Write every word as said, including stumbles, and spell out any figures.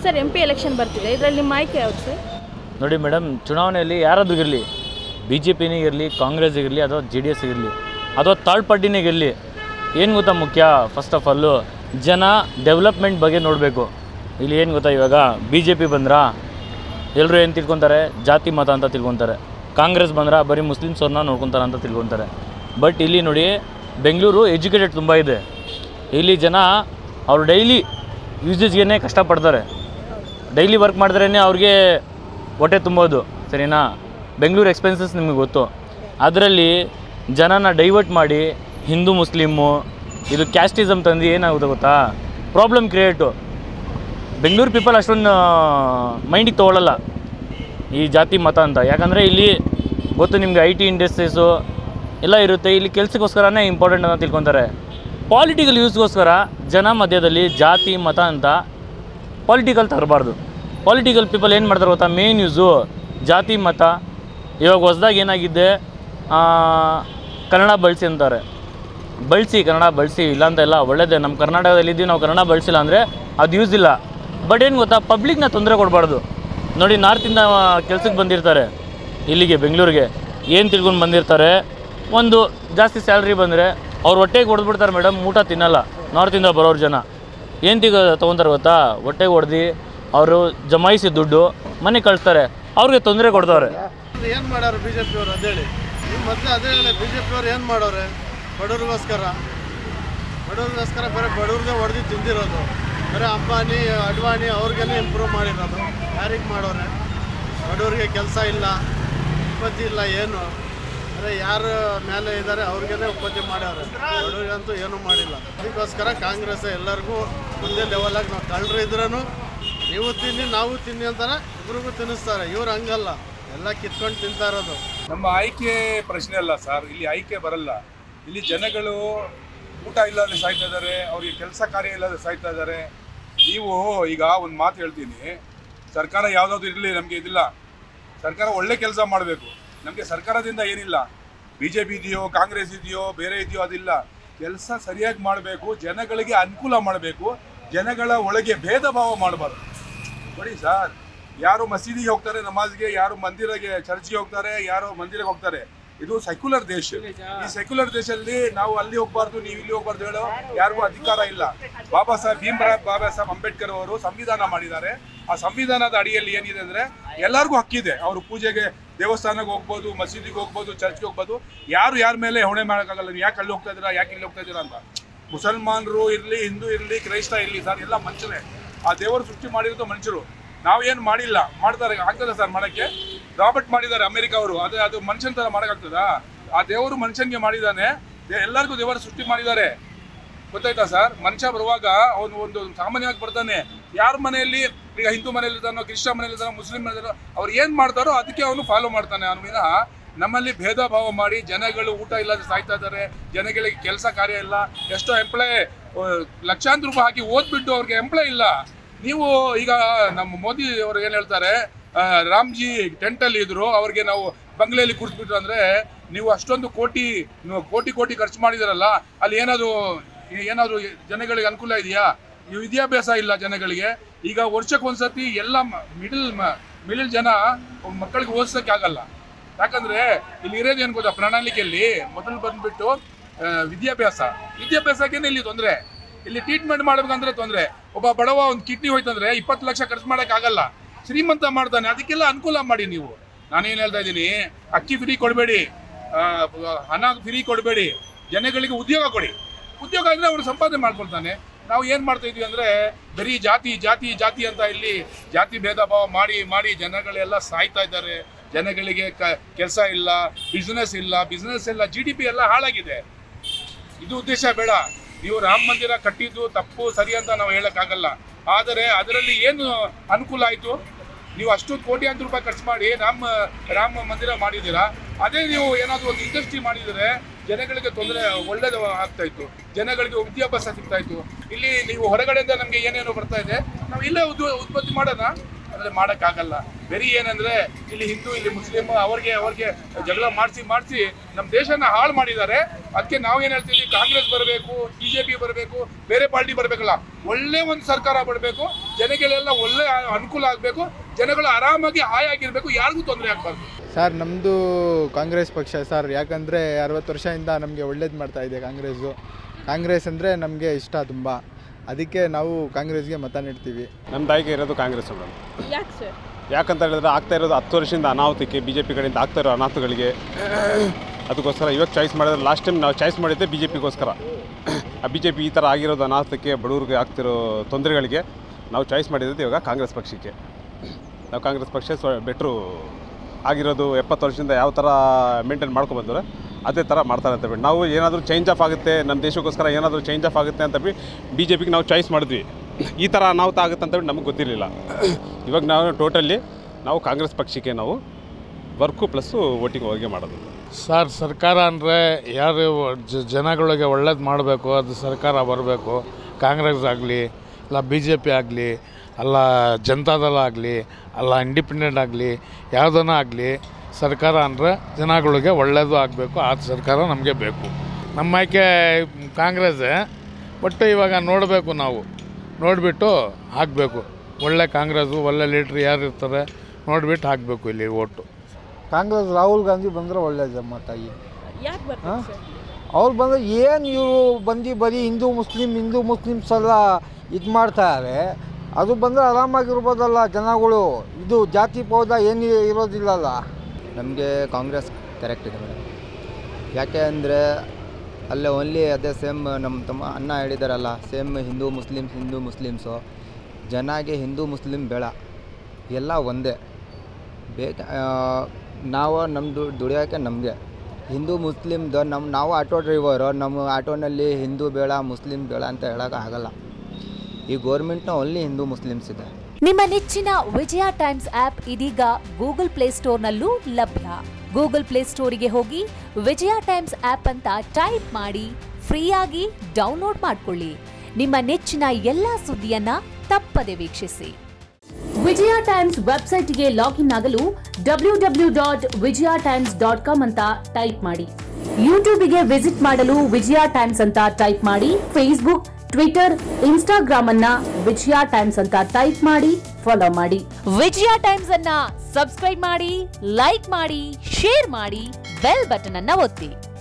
Sir M P election ಬರ್ತಿದೆ, ಇದರಲ್ಲಿ ನಿಮ್ಮ ಆಯ್ಕೆ ಯಾವುದು ಸರ್? ನೋಡಿ ಮೇಡಮ್, ಚುನಾವಣೆಯಲ್ಲಿ ಯಾರಾದ್ರೂ ಇರಲಿ, ಬಿ ಜೆ ಪಿನೇ ಇರಲಿ, ಕಾಂಗ್ರೆಸ್ ಇರಲಿ, ಅಥವಾ ಜೆ ಡಿ ಎಸ್ ಇರಲಿ, ಅಥವಾ ಥರ್ಡ್ ಪಾರ್ಟಿನೇ ಇರಲಿ, ಏನು ಗೊತ್ತಾ ಮುಖ್ಯ? ಫಸ್ಟ್ ಆಫ್ ಆಲು ಜನ ಡೆವಲಪ್ಮೆಂಟ್ ಬಗ್ಗೆ ನೋಡಬೇಕು. ಇಲ್ಲಿ ಏನು ಗೊತ್ತಾ, ಇವಾಗ ಬಿ ಜೆ ಪಿ ಬಂದ್ರೆ ಎಲ್ಲರೂ ಏನು ತಿಳ್ಕೊತಾರೆ? ಜಾತಿ ಮತ ಅಂತ ತಿಳ್ಕೊತಾರೆ. ಕಾಂಗ್ರೆಸ್ ಬಂದ್ರೆ ಬರೀ ಮುಸ್ಲಿಮ್ಸವ್ರನ್ನ ನೋಡ್ಕೊತಾರೆ ಅಂತ ತಿಳ್ಕೊತಾರೆ. ಬಟ್ ಇಲ್ಲಿ ನೋಡಿ, ಬೆಂಗಳೂರು ಎಜುಕೇಟೆಡ್ ತುಂಬ ಇದೆ. ಇಲ್ಲಿ ಜನ ಅವರು ಡೈಲಿ ಯೂಸೇಜ್ಗೆ ಕಷ್ಟಪಡ್ತಾರೆ. ಡೈಲಿ ವರ್ಕ್ ಮಾಡಿದ್ರೇ ಅವ್ರಿಗೆ ಹೊಟ್ಟೆ ತುಂಬೋದು, ಸರಿನಾ? ಬೆಂಗಳೂರು ಎಕ್ಸ್ಪೆನ್ಸಸ್ ನಿಮಗೆ ಗೊತ್ತು. ಅದರಲ್ಲಿ ಜನನ ಡೈವರ್ಟ್ ಮಾಡಿ ಹಿಂದೂ ಮುಸ್ಲಿಮು ಇದು ಕ್ಯಾಸ್ಟಿಸಮ್ ತಂದು ಏನಾಗುತ್ತೆ ಗೊತ್ತಾ? Problem create. ಬೆಂಗಳೂರು ಪೀಪಲ್ ಅಷ್ಟೊಂದು ಮೈಂಡಿಗೆ ತೊಗೊಳ್ಳಲ್ಲ ಈ ಜಾತಿ ಮತ ಅಂತ. ಯಾಕಂದರೆ ಇಲ್ಲಿ ಗೊತ್ತು ನಿಮಗೆ, ಐ ಟಿ ಇಂಡಸ್ಟ್ರೀಸು ಎಲ್ಲ ಇರುತ್ತೆ. ಇಲ್ಲಿ ಕೆಲಸಕ್ಕೋಸ್ಕರನೇ ಇಂಪಾರ್ಟೆಂಟ್ ಅಂತ ತಿಳ್ಕೊತಾರೆ. ಪಾಲಿಟಿಕಲ್ ಯೂಸ್ಗೋಸ್ಕರ ಜನ ಮಧ್ಯದಲ್ಲಿ ಜಾತಿ ಮತ ಅಂತ ಪಾಲಿಟಿಕಲ್ ತರಬಾರ್ದು. ಪಾಲಿಟಿಕಲ್ ಪೀಪಲ್ ಏನು ಮಾಡ್ತಾರೆ ಗೊತ್ತಾ? ಮೇನ್ ಯೂಸು ಜಾತಿ ಮತ. ಇವಾಗ ಹೊಸದಾಗಿ ಏನಾಗಿದೆ, ಕನ್ನಡ ಬಳಸಿ ಅಂತಾರೆ. ಬಳಸಿ, ಕನ್ನಡ ಬಳಸಿ, ಇಲ್ಲಾಂತ ಇಲ್ಲ, ಒಳ್ಳೆಯದೇ. ನಮ್ಮ ಕರ್ನಾಟಕದಲ್ಲಿದ್ದೀವಿ, ನಾವು ಕನ್ನಡ ಬಳಸಿಲ್ಲ ಅಂದರೆ ಅದು ಯೂಸ್ ಇಲ್ಲ. ಬಟ್ ಏನು ಗೊತ್ತಾ, ಪಬ್ಲಿಕ್ನ ತೊಂದರೆ ಕೊಡಬಾರ್ದು. ನೋಡಿ, ನಾರ್ತಿಂದ ಕೆಲ್ಸಕ್ಕೆ ಬಂದಿರ್ತಾರೆ ಇಲ್ಲಿಗೆ ಬೆಂಗಳೂರಿಗೆ, ಏನು ತಿಳ್ಕೊಂಡು ಬಂದಿರ್ತಾರೆ, ಒಂದು ಜಾಸ್ತಿ ಸ್ಯಾಲ್ರಿ ಬಂದರೆ ಅವ್ರು ಹೊಟ್ಟೆಗೆ ಹೊಡೆದ್ಬಿಡ್ತಾರೆ ಮೇಡಮ್, ಊಟ ತಿನ್ನಲ್ಲ. ನಾರ್ತಿಂದ ಬರೋರು ಜನ ಏನು ತಿಗ ತೊಗೊತಾರೆ ಗೊತ್ತಾ? ಹೊಟ್ಟೆಗೆ ಹೊಡೆದು ಅವರು ಜಮಾಯಿಸಿ ದುಡ್ಡು ಮನೆ ಕಳಿಸ್ತಾರೆ, ಅವ್ರಿಗೆ ತೊಂದರೆ ಕೊಡ್ತವ್ರೆ. ಏನು ಮಾಡೋರು ಬಿ ಜೆ ಪಿಯವರು ಅದೇಳಿ? ನಿಮ್ಮ ಮತ್ತೆ ಅದೇ ಹೇಳಿ, ಬಿ ಜೆ ಪಿಯವ್ರು ಏನು ಮಾಡೋರೆ? ಬಡವ್ರಿಗೋಸ್ಕರ ಬಡವ್ರಿಗೋಸ್ಕರ ಬರೀ ಬಡವ್ರಿಗೆ ಹೊಡೆದು ತಿಂದಿರೋದು. ಬರೀ ಅಂಬಾನಿ ಅಡ್ವಾಣಿ ಅವ್ರಿಗೇನೆ ಇಂಪ್ರೂವ್ ಮಾಡಿರೋದು. ಯಾರಿಗೆ ಮಾಡೋರೆ? ಬಡವ್ರಿಗೆ ಕೆಲಸ ಇಲ್ಲ, ಉತ್ಪತ್ತಿ ಇಲ್ಲ, ಏನು ಅಂದರೆ ಯಾರು ಮೇಲೆ ಇದ್ದಾರೆ ಅವ್ರಿಗೇನೆ ಉತ್ಪತ್ತಿ ಮಾಡ್ಯಾರೆ. ಬಡವ್ರಿಗಂತೂ ಏನೂ ಮಾಡಿಲ್ಲ. ಅದಕ್ಕೋಸ್ಕರ ಕಾಂಗ್ರೆಸ್ ಎಲ್ಲರಿಗೂ ಒಂದೇ ಲೆವೆಲಾಗಿ, ನಾವು ಕಳ್ಳರು ಇದ್ರೂ ನೀವು ತಿನ್ನಿ ನಾವು ತಿನ್ನಿ ಅಂತಾನೆ ಇಬ್ರಿಗೂ ತಿನ್ನಿಸ್ತಾರೆ. ಇವ್ರು ಹಂಗಲ್ಲ, ಎಲ್ಲ ಕಿತ್ಕೊಂಡು ತಿಂತಾ ಇರೋದು. ನಮ್ಮ ಆಯ್ಕೆ ಪ್ರಶ್ನೆ ಅಲ್ಲ ಸರ್, ಇಲ್ಲಿ ಆಯ್ಕೆ ಬರಲ್ಲ. ಇಲ್ಲಿ ಜನಗಳು ಊಟ ಇಲ್ಲದೆ ಸಾಯ್ತಾ ಇದ್ದಾರೆ, ಅವ್ರಿಗೆ ಕೆಲಸ ಕಾರ್ಯ ಇಲ್ಲದೆ ಸಾಯ್ತಾ ಇದ್ದಾರೆ. ನೀವು ಈಗ ಒಂದು ಮಾತು ಹೇಳ್ತೀನಿ, ಸರ್ಕಾರ ಯಾವುದಾದ್ರು ಇರಲಿ, ನಮಗೆ ಇದಿಲ್ಲ. ಸರ್ಕಾರ ಒಳ್ಳೆ ಕೆಲಸ ಮಾಡಬೇಕು. ನಮಗೆ ಸರ್ಕಾರದಿಂದ ಏನಿಲ್ಲ, ಬಿ ಜೆ ಪಿ ಇದೆಯೋ ಕಾಂಗ್ರೆಸ್ ಇದೆಯೋ ಬೇರೆ ಇದೆಯೋ ಅದಿಲ್ಲ. ಕೆಲಸ ಸರಿಯಾಗಿ ಮಾಡಬೇಕು, ಜನಗಳಿಗೆ ಅನುಕೂಲ ಮಾಡಬೇಕು, ಜನಗಳ ಒಳಗೆ ಭೇದ ಭಾವ ಮಾಡಬಾರ್ದು. ನೋಡಿ ಸರ್, ಯಾರು ಮಸೀದಿಗೆ ಹೋಗ್ತಾರೆ ನಮಾಜ್ಗೆ, ಯಾರು ಮಂದಿರಗೆ ಚರ್ಚ್ಗೆ ಹೋಗ್ತಾರೆ, ಯಾರು ಮಂದಿರಕ್ಕೆ ಹೋಗ್ತಾರೆ. ಇದು ಸೆಕ್ಯುಲರ್ ದೇಶ. ಈ ಸೆಕ್ಯುಲರ್ ದೇಶದಲ್ಲಿ ನಾವು ಅಲ್ಲಿ ಹೋಗ್ಬಾರ್ದು, ನೀವು ಇಲ್ಲಿ ಹೋಗ್ಬಾರ್ದು ಹೇಳೋ ಯಾರಿಗೂ ಅಧಿಕಾರ ಇಲ್ಲ. ಬಾಬಾ ಸಾಹೇಬ್ ಭೀಮರಾವ್ ಬಾಬಾ ಸಾಹೇಬ್ ಅಂಬೇಡ್ಕರ್ ಅವರು ಸಂವಿಧಾನ ಮಾಡಿದ್ದಾರೆ. ಆ ಸಂವಿಧಾನದ ಅಡಿಯಲ್ಲಿ ಏನಿದೆ ಅಂದರೆ ಎಲ್ಲರಿಗೂ ಹಕ್ಕಿದೆ. ಅವರು ಪೂಜೆಗೆ ದೇವಸ್ಥಾನಕ್ಕೆ ಹೋಗ್ಬೋದು, ಮಸೀದಿಗೆ ಹೋಗ್ಬೋದು, ಚರ್ಚ್ಗೆ ಹೋಗ್ಬೋದು. ಯಾರು ಯಾರ ಮೇಲೆ ಹೊಣೆ ಮಾಡೋಕ್ಕಾಗಲ್ಲ, ನೀವು ಯಾಕೆ ಅಲ್ಲಿ ಹೋಗ್ತಾ ಇದ್ದೀರಾ, ಯಾಕೆ ಇಲ್ಲಿ ಹೋಗ್ತಾ ಇದ್ದೀರಾ ಅಂತ. ಮುಸಲ್ಮಾನರು ಇರಲಿ, ಹಿಂದೂ ಇರಲಿ, ಕ್ರೈಸ್ತ ಇರಲಿ ಸರ್, ಎಲ್ಲ ಮನುಷ್ಯರೇ. ಆ ದೇವರು ಸೃಷ್ಟಿ ಮಾಡಿರೋದು ಮನುಷ್ಯರು. ನಾವೇನು ಮಾಡಿಲ್ಲ, ಮಾಡ್ತಾರೆ, ಆಗ್ತದೆ ಸರ್ ಮಾಡೋಕ್ಕೆ. ರಾಬರ್ಟ್ ಮಾಡಿದ್ದಾರೆ ಅಮೆರಿಕ ಅವರು, ಅದೇ ಅದು ಮನುಷ್ಯನ ಥರ ಮಾಡೋಕ್ಕಾಗ್ತದಾ? ಆ ದೇವರು ಮನುಷ್ಯನಿಗೆ ಮಾಡಿದ್ದಾನೆ, ಎಲ್ಲರಿಗೂ ದೇವರು ಸೃಷ್ಟಿ ಮಾಡಿದ್ದಾರೆ. ಗೊತ್ತಾಯ್ತಾ ಸರ್? ಮನುಷ್ಯ ಬರುವಾಗ ಅವನು ಒಂದು ಸಾಮಾನ್ಯವಾಗಿ ಬರ್ತಾನೆ. ಯಾರ ಮನೆಯಲ್ಲಿ, ಈಗ ಹಿಂದೂ ಮನೇಲಿ ಇದ್ದಾನೋ, ಕ್ರಿಶ್ಚಿಯನ್ ಮನೇಲಿ ಇದ್ದಾನೋ, ಮುಸ್ಲಿಂ ಮನೇಲಿ ಅವ್ರು ಏನು ಮಾಡ್ತಾರೋ ಅದಕ್ಕೆ ಅವನು ಫಾಲೋ ಮಾಡ್ತಾನೆ. ಅವನು ವಿನಃ ನಮ್ಮಲ್ಲಿ ಭೇದ ಭಾವ ಮಾಡಿ ಜನಗಳು ಊಟ ಇಲ್ಲದೆ ಸಾಯ್ತಾ ಇದ್ದಾರೆ, ಜನಗಳಿಗೆ ಕೆಲಸ ಕಾರ್ಯ ಇಲ್ಲ. ಎಷ್ಟೋ ಎಂಪ್ಲಾಯ್ ಲಕ್ಷಾಂತರ ರೂಪಾಯಿ ಹಾಕಿ ಓದ್ಬಿಟ್ಟು ಅವ್ರಿಗೆ ಎಂಪ್ಲಾಯ್ ಇಲ್ಲ. ನೀವು ಈಗ ನಮ್ಮ ಮೋದಿ ಅವರು ಏನು ಹೇಳ್ತಾರೆ, ರಾಮ್ಜಿ ಟೆಂಟಲ್ಲಿ ಇದ್ರು, ಅವ್ರಿಗೆ ನಾವು ಬಂಗ್ಲೆಯಲ್ಲಿ ಕೂರಿಸ್ಬಿಟ್ರು ಅಂದರೆ, ನೀವು ಅಷ್ಟೊಂದು ಕೋಟಿ ಕೋಟಿ ಕೋಟಿ ಖರ್ಚು ಮಾಡಿದಾರಲ್ಲ, ಅಲ್ಲಿ ಏನಾದರೂ ಏನಾದರೂ ಜನಗಳಿಗೆ ಅನುಕೂಲ ಇದೆಯಾ? ನೀವು ವಿದ್ಯಾಭ್ಯಾಸ ಇಲ್ಲ ಜನಗಳಿಗೆ. ಈಗ ವರ್ಷಕ್ಕೆ ಒಂದ್ಸತಿ ಎಲ್ಲ ಮಿಡಲ್ ಮಿಡಲ್ ಜನ ಮಕ್ಕಳಿಗೆ ಓದಿಸೋಕ್ಕೆ ಆಗಲ್ಲ. ಯಾಕಂದರೆ ಇಲ್ಲಿ ಇರೋದು ಏನು ಗೊತ್ತಾ, ಪ್ರಣಾಳಿಕೆಯಲ್ಲಿ ಮೊದಲು ಬಂದುಬಿಟ್ಟು ವಿದ್ಯಾಭ್ಯಾಸ ವಿದ್ಯಾಭ್ಯಾಸಕ್ಕೇನೆ ಇಲ್ಲಿ ತೊಂದರೆ. ಇಲ್ಲಿ ಟ್ರೀಟ್ಮೆಂಟ್ ಮಾಡ್ಬೇಕಂದ್ರೆ ತೊಂದರೆ. ಒಬ್ಬ ಬಡವ ಒಂದು ಕಿಡ್ನಿ ಹೋಯ್ತಂದ್ರೆ ಇಪ್ಪತ್ತು ಲಕ್ಷ ಖರ್ಚು ಮಾಡೋಕ್ಕಾಗಲ್ಲ, ಶ್ರೀಮಂತ ಮಾಡ್ತಾನೆ. ಅದಕ್ಕೆಲ್ಲ ಅನುಕೂಲ ಮಾಡಿ ನೀವು. ನಾನೇನು ಹೇಳ್ತಾ ಇದ್ದೀನಿ, ಅಕ್ಕಿ ಫ್ರೀ ಕೊಡಬೇಡಿ, ಹಣ ಫ್ರೀ ಕೊಡಬೇಡಿ, ಜನಗಳಿಗೆ ಉದ್ಯೋಗ ಕೊಡಿ. ಉದ್ಯೋಗ ಅಂದರೆ ಅವ್ರು ಸಂಪಾದನೆ ಮಾಡ್ಕೊಳ್ತಾನೆ. ನಾವು ಏನು ಮಾಡ್ತಾ ಇದ್ವಿ ಅಂದರೆ ಬರೀ ಜಾತಿ ಜಾತಿ ಜಾತಿ ಅಂತ ಇಲ್ಲಿ ಜಾತಿ ಭೇದ ಭಾವ ಮಾಡಿ ಮಾಡಿ ಜನಗಳೆಲ್ಲ ಸಾಯ್ತಾ ಇದ್ದಾರೆ. ಜನಗಳಿಗೆ ಕ ಕೆಲಸ ಇಲ್ಲ, ಬಿಸ್ನೆಸ್ ಇಲ್ಲ, ಬಿಸ್ನೆಸ್ ಎಲ್ಲ, ಜಿ ಡಿ ಪಿ ಎಲ್ಲ ಹಾಳಾಗಿದೆ. ಇದು ಉದ್ದೇಶ ಬೇಡ. ನೀವು ರಾಮ ಮಂದಿರ ಕಟ್ಟಿದ್ದು ತಪ್ಪು ಸರಿ ಅಂತ ನಾವು ಹೇಳೋಕ್ಕಾಗಲ್ಲ. ಆದರೆ ಅದರಲ್ಲಿ ಏನು ಅನುಕೂಲ ಆಯಿತು? ನೀವು ಅಷ್ಟೊಂದು ಕೋಟ್ಯಾಂತರ ರೂಪಾಯಿ ಖರ್ಚು ಮಾಡಿ ರಾಮ ರಾಮ ಮಂದಿರ ಮಾಡಿದ್ದೀರಾ. ಅದೇ ನೀವು ಏನಾದರೂ ಒಂದು ಇಂಡಸ್ಟ್ರಿ ಮಾಡಿದರೆ ಜನಗಳಿಗೆ ತೊಂದರೆ ಒಳ್ಳೇದು ಆಗ್ತಾಯಿತ್ತು, ಜನಗಳಿಗೆ ವಿದ್ಯಾಭ್ಯಾಸ ಸಿಗ್ತಾಯಿತ್ತು. ಇಲ್ಲಿ ನೀವು ಹೊರಗಡೆಯಿಂದ ನಮಗೆ ಏನೇನೋ ಬರ್ತಾ ಇದೆ, ನಾವು ಇಲ್ಲೇ ಉದ್ ಉತ್ಪತ್ತಿ ಮಾಡೋಣ ಅಂದರೆ ಮಾಡೋಕ್ಕಾಗಲ್ಲ. ಬರೀ ಏನಂದ್ರೆ ಇಲ್ಲಿ ಹಿಂದೂ ಇಲ್ಲಿ ಮುಸ್ಲಿಂ ಅವ್ರಿಗೆ ಅವ್ರಿಗೆ ಜಗಳ ಮಾಡಿಸಿ ಮಾಡಿಸಿ ನಮ್ಮ ದೇಶನ ಹಾಳು ಮಾಡಿದ್ದಾರೆ. ಅದಕ್ಕೆ ನಾವು ಏನು ಹೇಳ್ತೀವಿ, ಕಾಂಗ್ರೆಸ್ ಬರಬೇಕು, ಬಿ ಜೆ ಪಿ ಬರಬೇಕು, ಬೇರೆ ಪಾರ್ಟಿ ಬರಬೇಕಲ್ಲ, ಒಳ್ಳೆ ಒಂದು ಸರ್ಕಾರ ಬರಬೇಕು, ಜನಗಳೆಲ್ಲ ಒಳ್ಳೆ ಅನುಕೂಲ ಆಗಬೇಕು, ಜನಗಳು ಆರಾಮಾಗಿ ಹಾಯಾಗಿರ್ಬೇಕು, ಯಾರಿಗೂ ತೊಂದರೆ ಆಗಬಾರ್ದು. ಸರ್ ನಮ್ಮದು ಕಾಂಗ್ರೆಸ್ ಪಕ್ಷ ಸರ್. ಯಾಕಂದರೆ ಅರವತ್ತು ವರ್ಷದಿಂದ ನಮಗೆ ಒಳ್ಳೇದು ಮಾಡ್ತಾ ಇದೆ ಕಾಂಗ್ರೆಸ್ಸು. ಕಾಂಗ್ರೆಸ್ ಅಂದರೆ ನಮಗೆ ಇಷ್ಟ ತುಂಬ, ಅದಕ್ಕೆ ನಾವು ಕಾಂಗ್ರೆಸ್ಗೆ ಮತ ನೀಡ್ತೀವಿ. ನಮ್ಮ ಆಯ್ಕೆ ಇರೋದು ಕಾಂಗ್ರೆಸ್ ಮೇಡಮ್. ಯಾಕೆ ಸರ್? ಯಾಕಂತ ಹೇಳಿದ್ರೆ ಆಗ್ತಾ ಇರೋದು ಹತ್ತು ವರ್ಷದಿಂದ ಅನಾಹುತಕ್ಕೆ, ಬಿ ಜೆ ಪಿ ಕಡೆಯಿಂದ ಆಗ್ತಾ ಇರೋ ಅನಾಹುತಗಳಿಗೆ, ಅದಕ್ಕೋಸ್ಕರ ಇವಾಗ ಚಾಯ್ಸ್ ಮಾಡಿದ್ರೆ ಲಾಸ್ಟ್ ಟೈಮ್ ನಾವು ಚಾಯ್ಸ್ ಮಾಡಿದ್ದೆ ಬಿ ಜೆ ಪಿಗೋಸ್ಕರ. ಆ ಬಿ ಜೆ ಪಿ ಈ ಥರ ಆಗಿರೋದು ಅನಾಹುತಕ್ಕೆ, ಬಡವ್ರಿಗೆ ಆಗ್ತಿರೋ ತೊಂದರೆಗಳಿಗೆ ನಾವು ಚಾಯ್ಸ್ ಮಾಡಿರೋದು ಇವಾಗ ಕಾಂಗ್ರೆಸ್ ಪಕ್ಷಕ್ಕೆ. ನಾವು ಕಾಂಗ್ರೆಸ್ ಪಕ್ಷ ಸ್ವ ಬೆಟ್ರು ಆಗಿರೋದು ಎಪ್ಪತ್ತು ವರ್ಷದಿಂದ ಯಾವ ಥರ ಮೇಂಟೈನ್ ಮಾಡ್ಕೊಬಂದ್ರೆ ಅದೇ ಥರ ಮಾಡ್ತಾರೆ ಅಂತ ಬಿಟ್ಟು ನಾವು ಏನಾದರೂ ಚೇಂಜ್ ಆಫ್ ಆಗುತ್ತೆ, ನಮ್ಮ ದೇಶಕ್ಕೋಸ್ಕರ ಏನಾದರೂ ಚೇಂಜ್ ಆಫ್ ಆಗುತ್ತೆ ಅಂತ ಬಿಟ್ಟು ಬಿ ಜೆ ಪಿಗೆ ನಾವು ಚಾಯ್ಸ್ ಮಾಡಿದ್ವಿ. ಈ ಥರ ಅನಾಹುತ ಆಗುತ್ತೆ ಅಂತ ಬಿಟ್ಟು ನಮಗೆ ಗೊತ್ತಿರಲಿಲ್ಲ. ಇವಾಗ ನಾವು ಟೋಟಲಿ ನಾವು ಕಾಂಗ್ರೆಸ್ ಪಕ್ಷಕ್ಕೆ ನಾವು ವರ್ಕು ಪ್ಲಸ್ಸು ವೋಟಿಂಗ್ ಅವ್ರಿಗೆ ಮಾಡೋದು. ಸರ್, ಸರ್ಕಾರ ಅಂದರೆ ಯಾರು ಜನಗಳಿಗೆ ಒಳ್ಳೇದು ಮಾಡಬೇಕು ಅದು ಸರ್ಕಾರ ಬರಬೇಕು. ಕಾಂಗ್ರೆಸ್ ಆಗಲಿ ಅಲ್ಲ ಬಿ ಜೆ ಪಿ ಆಗಲಿ ಅಲ್ಲ ಜನತಾದಳ ಆಗಲಿ ಅಲ್ಲ ಇಂಡಿಪೆಂಡೆಂಟ್ ಆಗಲಿ ಯಾವುದನ್ನ ಆಗಲಿ, ಸರ್ಕಾರ ಅಂದರೆ ಜನಗಳಿಗೆ ಒಳ್ಳೆಯದು ಆಗಬೇಕು. ಆ ಸರ್ಕಾರ ನಮಗೆ ಬೇಕು. ನಮ್ಮ ಆಯ್ಕೆ ಕಾಂಗ್ರೆಸ್ಸೇ. ಬಟ್ ಇವಾಗ ನೋಡಬೇಕು, ನಾವು ನೋಡಿಬಿಟ್ಟು ಹಾಕಬೇಕು. ಒಳ್ಳೆ ಕಾಂಗ್ರೆಸ್ಸು ಒಳ್ಳೆ ಲೀಡ್ರ್ ಯಾರು ಇರ್ತಾರೆ ನೋಡಿಬಿಟ್ಟು ಹಾಕಬೇಕು ಇಲ್ಲಿ ಓಟು. ಕಾಂಗ್ರೆಸ್ ರಾಹುಲ್ ಗಾಂಧಿ ಬಂದರೆ ಒಳ್ಳೇದಮ್ಮ ತಾಯಿ. ಯಾಕೆ ಬರ್ತಾರೆ ಸರ್? ಅವ್ರು ಬಂದರೆ ಏನು ಇವರು ಬಂದು ಬರೀ ಹಿಂದೂ ಮುಸ್ಲಿಂ ಹಿಂದೂ ಮುಸ್ಲಿಮ್ಸ್ ಎಲ್ಲ ಇದು ಮಾಡ್ತಾರೆ. ಅದು ಬಂದರೆ ಆರಾಮಾಗಿರ್ಬೋದಲ್ಲ ಜನಗಳು. ಇದು ಜಾತಿ ಪೌಧ ಏನು ಇರೋದಿಲ್ಲಲ್ಲ. ನಮಗೆ ಕಾಂಗ್ರೆಸ್ ಕರೆಕ್ಟ್ ಇದೆ ಮೇಡಮ್. ಯಾಕೆ ಅಂದರೆ ಅಲ್ಲೇ ಓನ್ಲಿ ಅದೇ ಸೇಮ್ ನಮ್ಮ ತಮ್ಮ ಅಣ್ಣ ಹೇಳಿದಾರಲ್ಲ, same Hindu Muslims Hindu Muslims ಜನಗೆ ಹಿಂದೂ ಮುಸ್ಲಿಮ್ ಬೇಡ, ಎಲ್ಲ ಒಂದೇ ಬೇಕ. ನಾವು ನಮ್ಮದು ದುಡಿಯೋಕ್ಕೆ ನಮಗೆ ಹಿಂದೂ ಮುಸ್ಲಿಮ್ದು ನಮ್ಮ ನಾವು ಆಟೋ ಡ್ರೈವರು, ನಮ್ಮ ಆಟೋನಲ್ಲಿ ಹಿಂದೂ ಬೇಡ ಮುಸ್ಲಿಮ್ ಬೇಡ ಅಂತ ಹೇಳೋಕೆ ಆಗಲ್ಲ. ಈ ಗೋರ್ಮೆಂಟ್ನ ಓನ್ಲಿ ಹಿಂದೂ ಮುಸ್ಲಿಮ್ಸ್ ಇದೆ. ನಿಮ್ಮ ನೆಚ್ಚಿನ ವಿಜಯ ಟೈಮ್ಸ್ ಆಪ್ ಇದೀಗ ಗೂಗಲ್ ಪ್ಲೇಸ್ಟೋರ್ನಲ್ಲೂ ಲಭ್ಯ. ಗೂಗಲ್ ಪ್ಲೇಸ್ಟೋರಿಗೆ ಹೋಗಿ ವಿಜಯ ಟೈಮ್ಸ್ ಆಪ್ ಅಂತ ಟೈಪ್ ಮಾಡಿ ಫ್ರೀಯಾಗಿ ಡೌನ್ಲೋಡ್ ಮಾಡಿಕೊಳ್ಳಿ. ನಿಮ್ಮ ನೆಚ್ಚಿನ ಎಲ್ಲಾ ಸುದ್ದಿಯನ್ನ ತಪ್ಪದೆ ವೀಕ್ಷಿಸಿ. ವಿಜಯ ಟೈಮ್ಸ್ ವೆಬ್ಸೈಟ್ಗೆ ಲಾಗಿನ್ ಆಗಲು W W dot Vijaya Times dot com ಅಂತ ಟೈಪ್ ಮಾಡಿ. ಯೂಟ್ಯೂಬ್ಗೆ ವಿಸಿಟ್ ಮಾಡಲು ವಿಜಯ ಟೈಮ್ಸ್ ಅಂತ ಟೈಪ್ ಮಾಡಿ. ಫೇಸ್ಬುಕ್, ಟ್ವಿಟರ್, ಇನ್ಸ್ಟಾಗ್ರಾಮ್ ಅನ್ನ ವಿಜಯ ಟೈಮ್ಸ್ ಅಂತ ಟೈಪ್ ಮಾಡಿ ಫಾಲೋ ಮಾಡಿ. ವಿಜಯ ಟೈಮ್ಸ್ ಅನ್ನ ಸಬ್ಸ್ಕ್ರೈಬ್ ಮಾಡಿ, ಲೈಕ್ ಮಾಡಿ, ಶೇರ್ ಮಾಡಿ, ಬೆಲ್ ಬಟನ್ ಅನ್ನ ಒತ್ತಿ.